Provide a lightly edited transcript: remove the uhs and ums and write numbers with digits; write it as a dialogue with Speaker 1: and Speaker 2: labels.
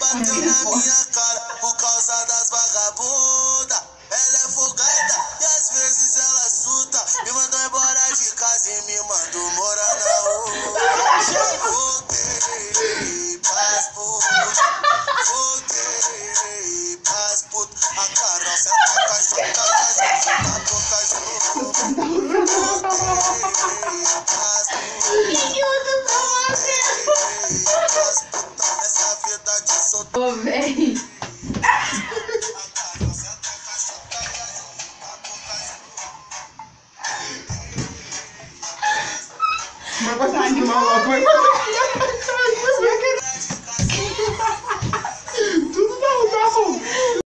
Speaker 1: bateu na minha cara por causa das vagabundas. Ela é folgada e às vezes ela suta. Me mandou embora de casa e me mandou morar na rua. Voltei pras putas. Voltei pras putas. A Carol senta cachorra, a boca junto. Voltei pras putas. Essa vida de solteiro.
Speaker 2: Ô, véi.
Speaker 3: Vai passar animal logo, vai passar.